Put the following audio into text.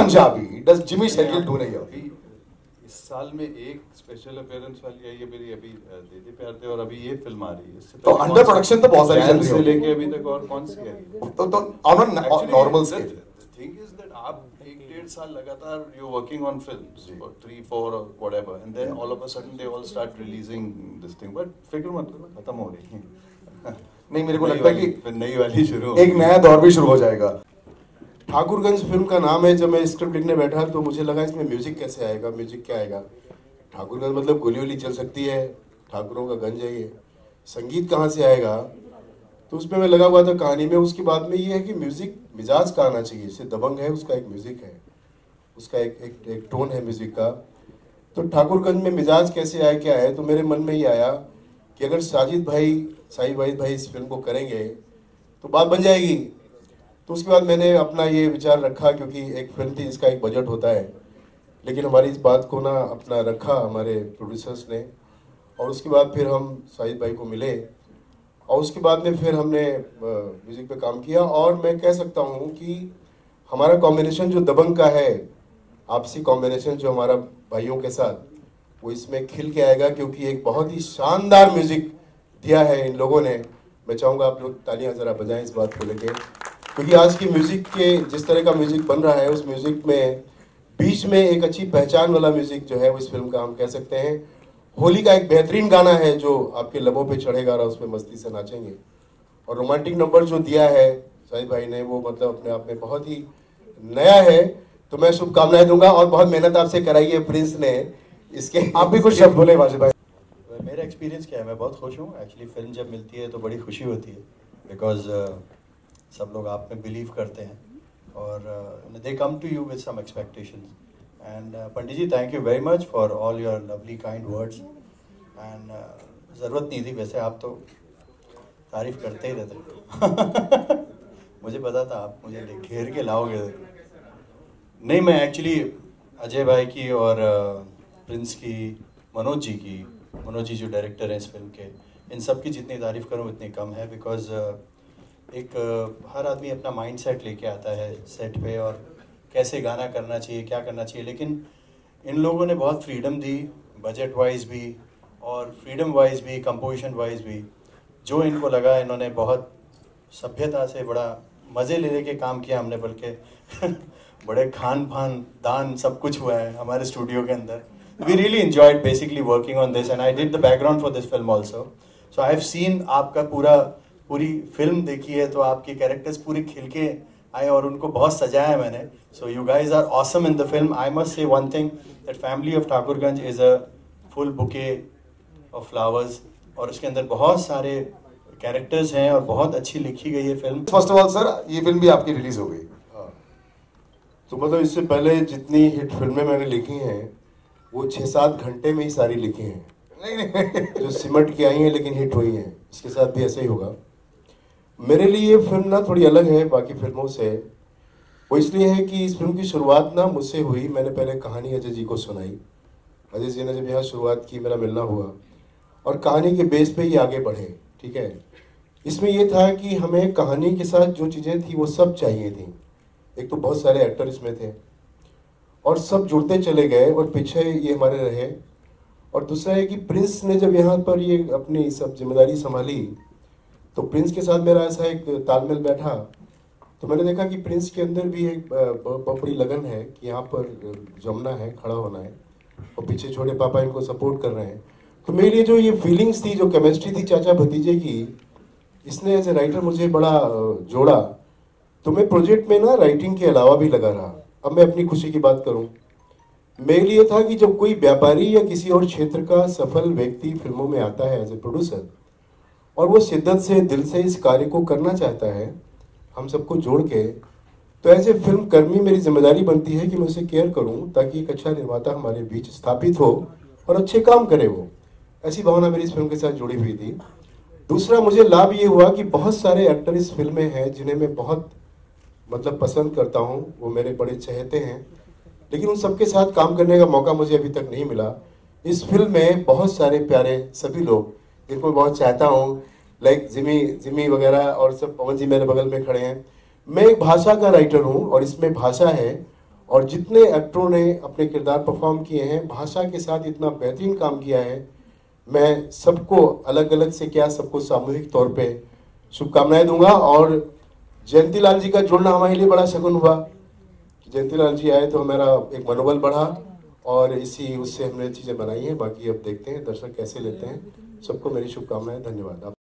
Punjabi. Does Jimmy Savile do रही है? इस साल में एक स्पेशल अपीयरेंस वाली आई है मेरी, अभी दे दे प्यार दे, और अभी ये फिल्म आ रही है। तो अंडर प्रोडक्शन तो बहुत सारी चल रही है से लेके अभी तक और कौन सी है? तो on normal scale. Thing is that आप 1-1.5 साल लगातार यू वर्किंग ऑन फिल्म्स, 3-4 और whatever, and then all of a sudden they all start releasing this thing, but फिक्र मत करो, खत्म हो रही है। नहीं, मेरे को लगता है कि नई वाली शुरू, एक नया दौर भी शुरू हो जाएगा। ठाकुरगंज फिल्म का नाम है। जब मैं स्क्रिप्ट लिखने बैठा तो मुझे लगा इसमें म्यूजिक कैसे आएगा, म्यूजिक क्या आएगा। ठाकुरगंज मतलब गोली वोली चल सकती है, ठाकुरों का गंज है ये, संगीत कहाँ से आएगा। तो उसमें मैं लगा हुआ था कहानी में। उसके बाद में ये है कि म्यूजिक मिजाज का आना चाहिए। जैसे दबंग है, उसका एक म्यूजिक है, उसका एक टोन है म्यूजिक का। तो ठाकुरगंज में मिजाज कैसे आए, क्या है, तो मेरे मन में ये आया कि अगर साजिद भाई इस फिल्म को करेंगे तो बात बन जाएगी। तो उसके बाद मैंने अपना ये विचार रखा, क्योंकि एक फिल्म थी जिसका एक बजट होता है, लेकिन हमारी इस बात को ना अपना रखा हमारे प्रोड्यूसर्स ने। और उसके बाद फिर हम साजिद भाई को मिले और उसके बाद में फिर हमने म्यूज़िक पे काम किया। और मैं कह सकता हूँ कि हमारा कॉम्बिनेशन जो दबंग का है, आपसी कॉम्बिनेशन जो हमारा भाइयों के साथ, वो इसमें खिल के आएगा, क्योंकि एक बहुत ही शानदार म्यूज़िक दिया है इन लोगों ने। मैं चाहूँगा आप लोग तालियां ज़रा बजाएं इस बात को लेके, क्योंकि आज की म्यूज़िक के जिस तरह का म्यूज़िक बन रहा है, उस म्यूज़िक में बीच में एक अच्छी पहचान वाला म्यूज़िक जो है वो इस फिल्म का हम कह सकते हैं। होली का एक बेहतरीन गाना है जो आपके लबों पे चढ़ेगा और उसमें मस्ती से नाचेंगे। और रोमांटिक नंबर जो दिया है साहिद भाई ने, वो मतलब अपने आप में बहुत ही नया है। तो मैं शुभकामनाएं दूंगा और बहुत मेहनत आपसे कराई है प्रिंस ने इसके। आप भी कुछ शब्द बोले वाजिद भाई। मेरा एक्सपीरियंस क्या है, मैं बहुत खुश हूँ एक्चुअली। फिल्म जब मिलती है तो बड़ी खुशी होती है, बिकॉज सब लोग आप में बिलीव करते हैं और they come to you with some expectations. And Pandit ji, thank you very much for all your lovely kind words. And ज़रूरत नहीं थी, वैसे आप तो तारीफ करते ही रहते। मुझे पता था आप मुझे घेर के लाओगे। नहीं, मैं एक्चुअली अजय भाई की और प्रिंस की, मनोज जी जो डायरेक्टर हैं इस फिल्म के, इन सब की जितनी तारीफ़ करूँ उतनी कम है। बिकॉज एक हर आदमी अपना माइंड सेट लेके आता है सेट पे, और कैसे गाना करना चाहिए, क्या करना चाहिए, लेकिन इन लोगों ने बहुत फ्रीडम दी, बजट वाइज भी और फ्रीडम वाइज भी, कंपोजिशन वाइज भी। जो इनको लगा, इन्होंने बहुत सभ्यता से बड़ा मज़े ले लेके काम किया हमने, बल्कि बड़े खान पान दान सब कुछ हुआ है हमारे स्टूडियो के अंदर। We really enjoyed basically working on this, and I did the background for this film also. So I have seen आपका पूरी फिल्म देखी है, तो आपके कैरेक्टर्स पूरे खिल के आए और उनको बहुत सजाया है मैंने। So you guys are awesome in the film. I must say one thing, that family of Thakurganj is a full bouquet of flowers, और उसके अंदर बहुत सारे कैरेक्टर्स हैं और बहुत अच्छी लिखी गई है film. First of all sir, ये फिल्म भी आपकी रिलीज हो गई। हाँ, तो मतलब इससे पहले जितनी हिट फिल्में मैंने लिखी हैं वो 6-7 घंटे में ही सारी लिखी हैं। नहीं जो सिमट के आई हैं लेकिन हिट हुई हैं। इसके साथ भी ऐसा ही होगा। मेरे लिए ये फिल्म ना थोड़ी अलग है बाकी फिल्मों से। वो इसलिए है कि इस फिल्म की शुरुआत ना मुझसे हुई। मैंने पहले कहानी अजय जी को सुनाई। अजय जी ने जब यहाँ शुरुआत की, मेरा मिलना हुआ और कहानी के बेस पे ये आगे बढ़े। ठीक है, इसमें ये था कि हमें कहानी के साथ जो चीज़ें थी वो सब चाहिए थी। एक तो बहुत सारे एक्टर इसमें थे और सब जुड़ते चले गए और पीछे ये हमारे रहे। और दूसरा है कि प्रिंस ने जब यहाँ पर ये अपनी सब जिम्मेदारी संभाली, तो प्रिंस के साथ मेरा ऐसा एक तालमेल बैठा। तो मैंने देखा कि प्रिंस के अंदर भी एक बहुत बड़ी लगन है कि यहाँ पर जमना है, खड़ा होना है, और पीछे छोटे पापा इनको सपोर्ट कर रहे हैं। तो मेरे लिए जो ये फीलिंग्स थी, जो केमिस्ट्री थी चाचा भतीजे की, इसने एज ए राइटर मुझे बड़ा जोड़ा। तो मैं प्रोजेक्ट में ना राइटिंग के अलावा भी लगा रहा। अब मैं अपनी खुशी की बात करूं, मेरे लिए था कि जब कोई व्यापारी या किसी और क्षेत्र का सफल व्यक्ति फिल्मों में आता है एज ए प्रोड्यूसर, और वो शिद्दत से, दिल से इस कार्य को करना चाहता है हम सबको जोड़ के, तो एज ए फिल्म कर्मी मेरी जिम्मेदारी बनती है कि मैं उसे केयर करूं, ताकि एक अच्छा निर्माता हमारे बीच स्थापित हो और अच्छे काम करे। वो ऐसी भावना मेरी इस फिल्म के साथ जुड़ी हुई थी। दूसरा मुझे लाभ ये हुआ कि बहुत सारे एक्टर इस फिल्म में हैं जिन्हें मैं बहुत मतलब पसंद करता हूँ, वो मेरे बड़े चहेते हैं, लेकिन उन सबके साथ काम करने का मौका मुझे अभी तक नहीं मिला। इस फिल्म में बहुत सारे प्यारे सभी लोग जिनको मैं बहुत चाहता हूँ, लाइक जिमी वगैरह, और सब पवन जी मेरे बगल में खड़े हैं। मैं एक भाषा का राइटर हूँ और इसमें भाषा है, और जितने एक्टरों ने अपने किरदार परफॉर्म किए हैं, भाषा के साथ इतना बेहतरीन काम किया है, मैं सबको अलग अलग से क्या, सबको सामूहिक तौर पे शुभकामनाएं दूंगा। और जयंती लाल जी का जुड़ना हमारे लिए बड़ा शगुन हुआ कि जयंती लाल जी आए तो हमारा एक मनोबल बढ़ा और इसी उससे हमने चीज़ें बनाई हैं। बाकी अब देखते हैं दर्शक कैसे लेते हैं। सबको मेरी शुभकामनाएं, धन्यवाद।